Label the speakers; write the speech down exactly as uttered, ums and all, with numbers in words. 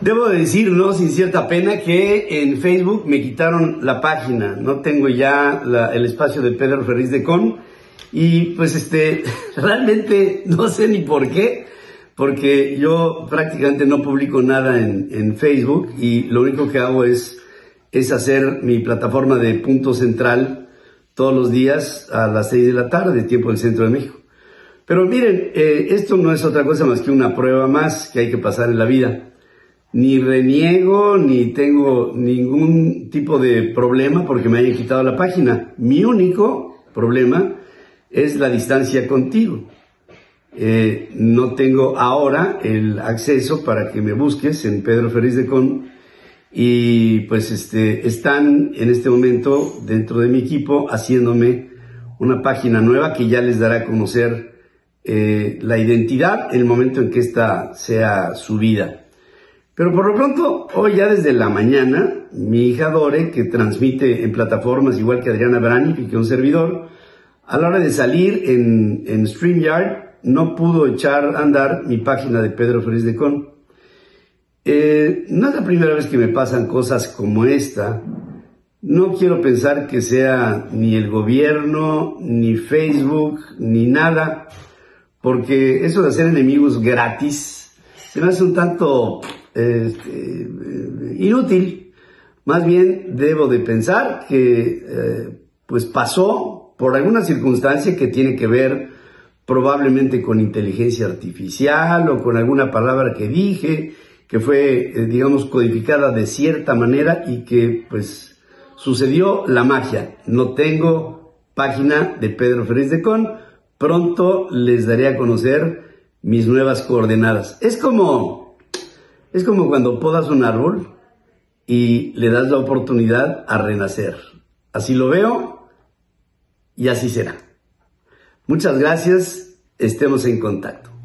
Speaker 1: Debo de decir, ¿no?, sin cierta pena, que en Facebook me quitaron la página. No tengo ya la, el espacio de Pedro Ferriz de Con. Y pues este, realmente no sé ni por qué, porque yo prácticamente no publico nada en, en Facebook y lo único que hago es, es hacer mi plataforma de Punto Central todos los días a las seis de la tarde, tiempo del centro de México. Pero miren, eh, esto no es otra cosa más que una prueba más que hay que pasar en la vida. Ni reniego, ni tengo ningún tipo de problema porque me hayan quitado la página. Mi único problema es la distancia contigo. Eh, no tengo ahora el acceso para que me busques en Pedro Ferriz de Con y pues este, están en este momento dentro de mi equipo haciéndome una página nueva que ya les dará a conocer eh, la identidad en el momento en que esta sea subida. Pero por lo pronto, hoy ya desde la mañana, mi hija Dore, que transmite en plataformas igual que Adriana Brani y que un servidor, a la hora de salir en, en StreamYard, no pudo echar a andar mi página de Pedro Ferriz de Con. Eh, no es la primera vez que me pasan cosas como esta. No quiero pensar que sea ni el gobierno, ni Facebook, ni nada, porque eso de hacer enemigos gratis se me hace un tanto eh, eh, inútil. Más bien debo de pensar que eh, pues pasó por alguna circunstancia que tiene que ver probablemente con inteligencia artificial o con alguna palabra que dije que fue, eh, digamos, codificada de cierta manera y que pues sucedió la magia. No tengo página de Pedro Ferriz de Con. Pronto les daré a conocer mis nuevas coordenadas. Es como, es como cuando podas un árbol y le das la oportunidad a renacer. Así lo veo y así será. Muchas gracias, estemos en contacto.